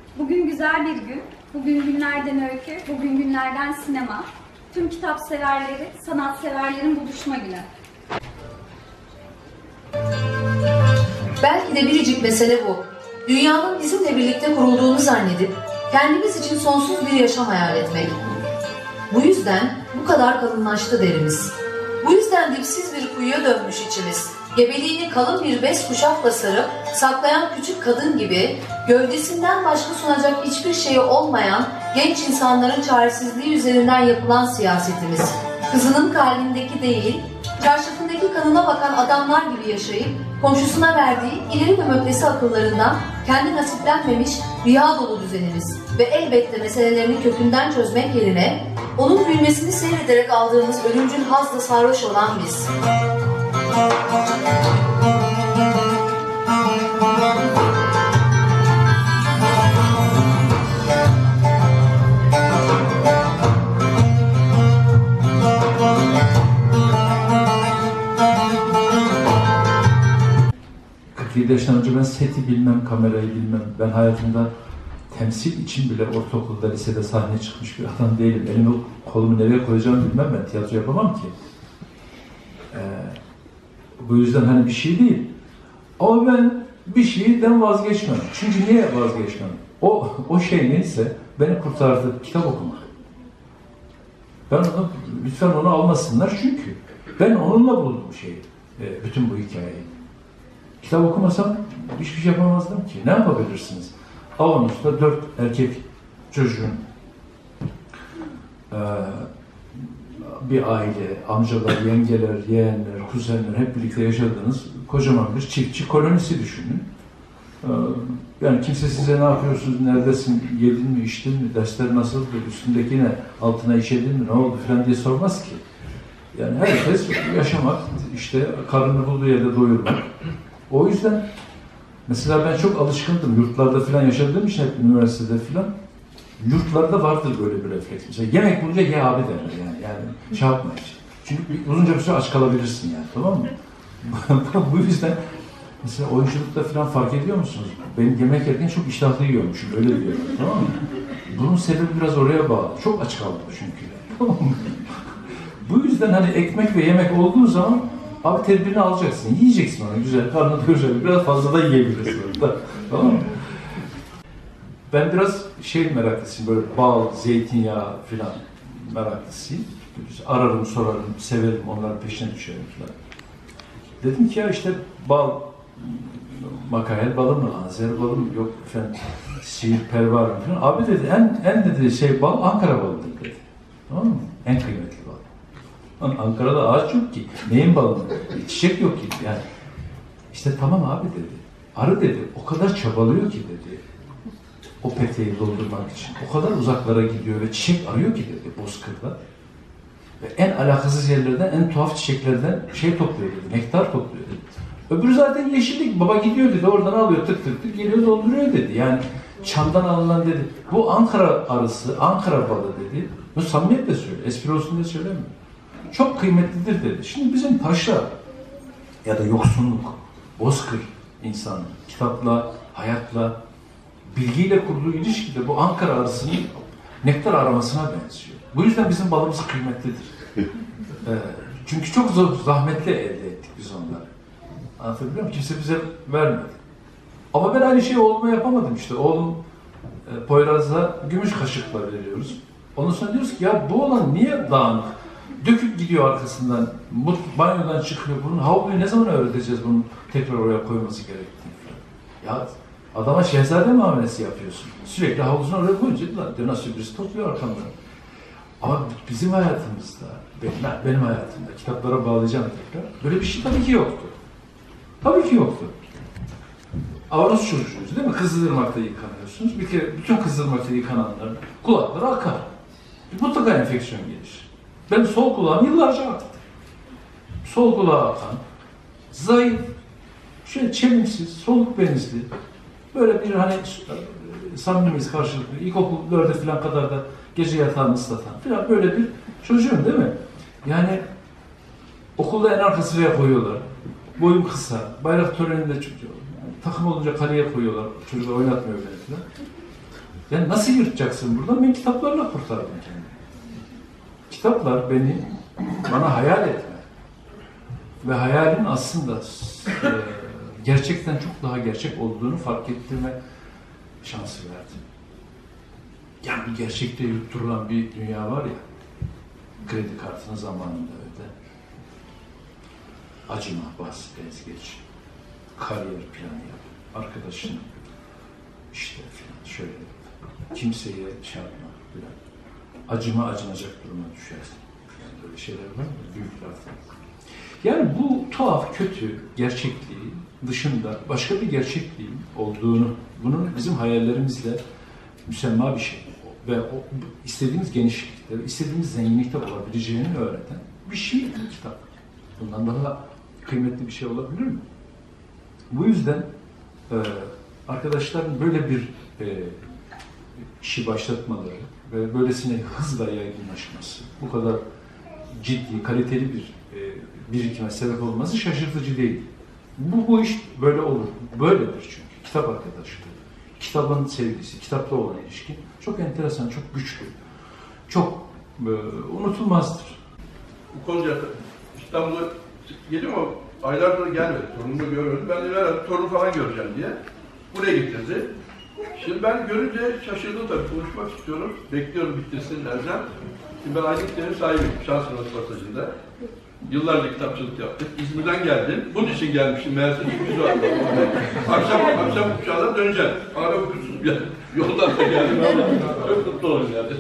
Bugün güzel bir gün. Bugün günlerden öykü, bugün günlerden sinema. Tüm kitap severleri, sanat severlerin buluşma günü. Belki de biricik mesele bu. Dünyanın bizimle birlikte kurulduğunu zannedip kendimiz için sonsuz bir yaşam hayal etmek. Bu yüzden bu kadar kalınlaştı derimiz. Bu yüzden dipsiz bir kuyuya dönmüş içimiz. Gebeliğini kalın bir bez kuşakla sarıp saklayan küçük kadın gibi gövdesinden başka sunacak hiçbir şeyi olmayan genç insanların çaresizliği üzerinden yapılan siyasetimiz. Kızının kalbindeki değil, çarşafındaki kanına bakan adamlar gibi yaşayıp komşusuna verdiği ileri gömöklesi akıllarından kendi nasiplenmemiş rüya dolu düzenimiz ve elbette meselelerini kökünden çözmek yerine onun büyümesini seyrederek aldığımız ölümcül hazla sarhoş olan biz. Yaşından önce ben seti bilmem, kamerayı bilmem. Ben hayatımda temsil için bile ortaokulda, lisede sahneye çıkmış bir adam değilim. Elimi, kolumu nereye koyacağımı bilmem, ben tiyatro yapamam ki. Bu yüzden hani bir şey değil. Ama ben bir şeyden vazgeçmem. Çünkü niye vazgeçmem? O şey neyse beni kurtardı, kitap okumak. Ben onu, lütfen onu almasınlar çünkü ben onunla buldum şeyi, bütün bu hikayeyi. Kitap okumasam hiçbir şey yapamazdım ki. Ne yapabilirsiniz? Avanus'ta 4 erkek çocuğun bir aile, amcalar, yengeler, yeğenler, kuzenler hep birlikte yaşadığınız kocaman bir çiftçi kolonisi düşünün. Yani kimse size ne yapıyorsunuz, neredesin, yedin mi, içtin mi, dersler nasıl, üstündeki ne, altına işedin mi, ne oldu falan diye sormaz ki. Yani herkes yaşamak, işte karnını bulduğu yerde doyurmak. O yüzden mesela ben çok alışkındım. Yurtlarda falan yaşadığım için hep üniversitede falan. Yurtlarda vardır böyle bir refleks. Mesela yemek bulunca ye abi derler yani. Yani şey yapma hiç. Çünkü uzunca bir süre aç kalabilirsin yani, tamam mı? Bu yüzden mesela oyunculukta falan fark ediyor musunuz? Benim yemek yerken çok iştahlı yiyormuşum, öyle diyorum, tamam mı? Bunun sebebi biraz oraya bağlı. Çok aç kaldım çünkü. Tamam mı? Bu yüzden hani ekmek ve yemek olduğu zaman abi tedbirini alacaksın, yiyeceksin onu güzel, karnını doyuracak, biraz fazla da yiyebilirsin orada, tamam mı? Ben biraz şey meraklısıyım, böyle bal, zeytinyağı filan meraklısıyım. Ararım, sorarım, severim, onların peşine düşerim filan. Dedim ki ya işte bal, makayel balı mı, anzer balı mı, yok efendim, siirt, pervar mı filan. Abi dedi, en dedi şey bal, Ankara balıdır dedi. Tamam mı? En kıymetli bal. Ankara'da ağaç yok ki. Neyin balı? Çiçek yok ki. Yani işte tamam abi dedi. Arı dedi. O kadar çabalıyor ki dedi. O peteği doldurmak için. O kadar uzaklara gidiyor ve çiçek arıyor ki dedi bozkırda. Ve en alakasız yerlerden, en tuhaf çiçeklerden şey topluyor dedi. Nektar topluyor dedi. Öbürü zaten yeşillik. Baba gidiyor dedi. Oradan alıyor tık tık tık geliyor dolduruyor dedi. Yani çamdan alınan dedi. Bu Ankara arısı, Ankara balı dedi. Bu samimiyetle söylüyor. Espri olsun diye söylemiyor. Çok kıymetlidir dedi. Şimdi bizim paşa ya da yoksunluk, bozkır insanı, kitapla, hayatla, bilgiyle kurduğu ilişkide bu Ankara arasının nektar aramasına benziyor. Bu yüzden bizim balımız kıymetlidir. Çünkü çok zor, zahmetli elde ettik biz onları. Anlatabiliyor muyum? Kimse bize vermedi. Ama ben aynı şeyi oğluma yapamadım işte. Oğlum Poyraz'la gümüş kaşıkla veriyoruz. Ondan sonra diyoruz ki ya bu olan niye dağınık? Döküp gidiyor arkasından, banyodan çıkıyor. Bunun havluyu ne zaman öğreteceğiz bunun tekrar oraya koyması gerektiğini falan. Ya adama şehzade muamelesi yapıyorsun. Sürekli havlusunu oraya koyunca dönen sürpriz topluyor arkamdan. Ama bizim hayatımızda, benim hayatımda, kitaplara bağlayacağım tekrar, böyle bir şey tabii ki yoktu. Tabii ki yoktu. Avanos çocuğuyuz değil mi? Kızılırmak'ta yıkanıyorsunuz. Bir kere bütün Kızılırmak'ta yıkananların kulakları akar. Mutlaka enfeksiyon gelir. Ben sol kulağım yıllarca aktı. Sol kulağa akan, zayıf, şöyle çelimsiz, soluk benizli, böyle bir hani samimimiz karşılıklı, ilkokul 4'e falan kadar da gece yatağını ıslatan falan böyle bir çocuğum değil mi? Yani okulda en arka sıraya koyuyorlar. Boyum kısa, bayrak töreninde çıkıyor. Yani, takım olunca kaleye koyuyorlar, çocuklar oynatmıyor beni falan. Yani nasıl yırtacaksın buradan? Ben kitaplarla kurtardım kendimi. Kitaplar bana hayal etme ve hayalin aslında gerçekten çok daha gerçek olduğunu fark ettirme şansı verdi. Yani bir gerçekte yutturulan bir dünya var ya, kredi kartını zamanında öde, acıma, bas, ez geç, kariyer planı yap, arkadaşın işte falan şöyle yap, kimseye çarpma falan, acınacak duruma düşersin. Yani böyle şeyler var mı? Büyük laflar. Yani bu tuhaf, kötü gerçekliği dışında başka bir gerçekliğin olduğunu, bunun bizim hayallerimizle müsemma bir şey ve istediğimiz genişlikte, istediğimiz zenginlikte olabileceğini öğreten bir şey kitap. Bundan daha kıymetli bir şey olabilir mi? Bu yüzden arkadaşların böyle bir işi başlatmaları ve böylesine hızla yaygınlaşması, bu kadar ciddi, kaliteli bir birikime sebep olması şaşırtıcı değil. Bu iş böyle olur. Böyledir çünkü. Kitap arkadaşlığı, kitabın sevgisi, kitapla olan ilişki çok enteresan, çok güçlü, çok unutulmazdır. Bu konuda İstanbul'a geliyor ama aylardır gelmedi. Torunumu görmedim. Ben de herhalde torun falan göreceğim diye buraya getirdi. Şimdi ben görünce şaşırdım tabii. Konuşmak istiyorum. Bekliyorum bitirsin Erzem. Şimdi ben Aydın Kitap'ın sahibiyim. Şans röportajında. Yıllarca kitapçılık yaptık. İzmir'den geldim. Bunun için gelmiştim. Meğerse sürpriz vardı. akşam uçağına döneceğim. Ara okursuz yani. Yoldan da geldim. Çok mutlu oldum yani.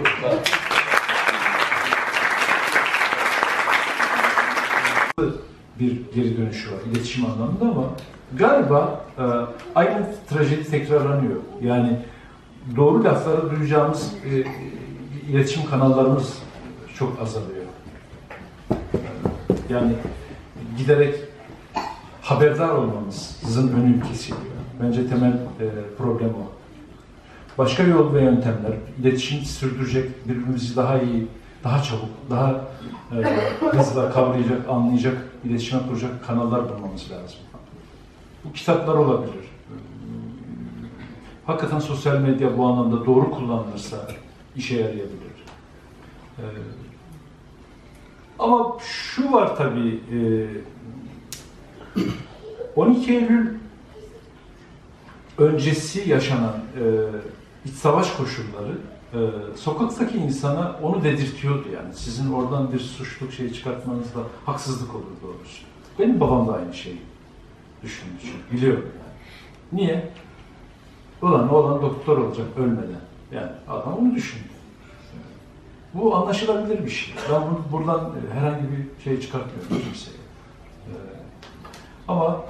Bir geri dönüşü var iletişim anlamında ama galiba aynı trajedi tekrarlanıyor. Yani doğru lafları duyacağımız iletişim kanallarımız çok azalıyor. Yani giderek haberdar olmamızın önü kesiliyor. Bence temel problem o. Başka yol ve yöntemler, iletişim sürdürecek, birbirimizi daha iyi, daha çabuk, daha hızla kavrayacak, anlayacak, iletişime kuracak kanallar bulmamız lazım. Bu kitaplar olabilir. Hakikaten sosyal medya bu anlamda doğru kullanılırsa işe yarayabilir. Ama şu var tabii, 12 Eylül öncesi yaşanan iç savaş koşulları sokaktaki insana onu dedirtiyordu yani. Sizin oradan bir suçluluk şeyi çıkartmanızda haksızlık olur doğrusu. Benim babam da aynı şeyi düşündü çünkü biliyorum yani. Niye? Oğlan doktor olacak ölmeden. Yani adam onu düşündü. Bu anlaşılabilir bir şey. Ben buradan herhangi bir şey çıkartmıyorum kimseye. Ama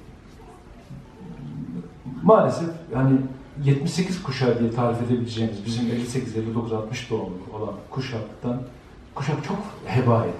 maalesef yani 78 kuşağı diye tarif edebileceğimiz bizim 58, 59, 60 doğumlu olan kuşak çok heba edildi.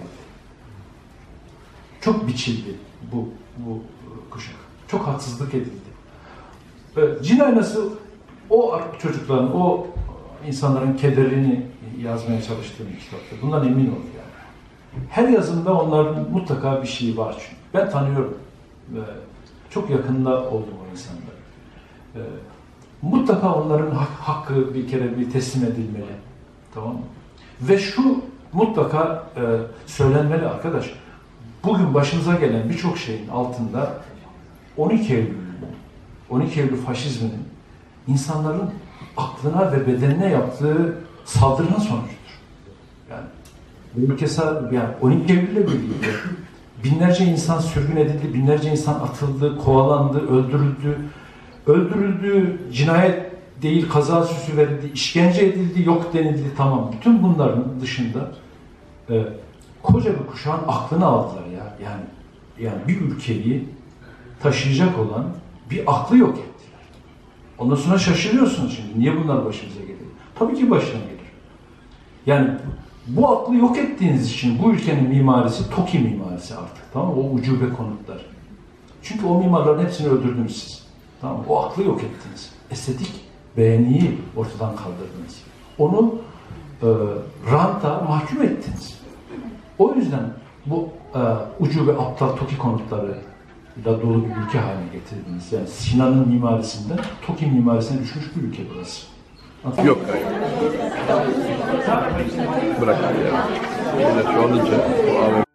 Çok biçildi bu kuşak. Çok haksızlık edildi. Cin aynası o çocukların, o insanların kederini yazmaya çalıştığım bir kitaptır. Bundan emin ol yani. Her yazımda onların mutlaka bir şeyi var çünkü. Ben tanıyorum. Çok yakında oldum o insanlara. Mutlaka onların hakkı bir kere bir teslim edilmeli. Tamam mı? Ve şu mutlaka söylenmeli arkadaş. Bugün başımıza gelen birçok şeyin altında 12 Eylül faşizminin insanların aklına ve bedenine yaptığı saldırının sonucudur. Yani bu ülke yani 12 Eylül'le birlikte binlerce insan sürgün edildi, binlerce insan atıldı, kovalandı, öldürüldü, cinayet değil kaza süsü verildi, işkence edildi, yok denildi, tamam. Bütün bunların dışında koca bir kuşağın aklını aldılar ya. Yani bir ülkeyi taşıyacak olan bir aklı yok ettiler. Ondan sonra şaşırıyorsunuz şimdi. Niye bunlar başımıza geliyor? Tabii ki başına gelir. Yani bu aklı yok ettiğiniz için bu ülkenin mimarisi TOKİ mimarisi artık. Tamam mı? O ucube konutlar. Çünkü o mimarların hepsini öldürdünüz siz. Tamam mı? O aklı yok ettiniz. Estetik beğeniyi ortadan kaldırdınız. Onu ranta mahkum ettiniz. O yüzden bu ucube aptal TOKİ konutları da dolu bir ülke haline getirdiniz. Yani Sinan'ın mimarisinden TOKİ mimarisine düşmüş bir ülke burası. Yok hayır. Bırak yani. Millet şu an için bu AVM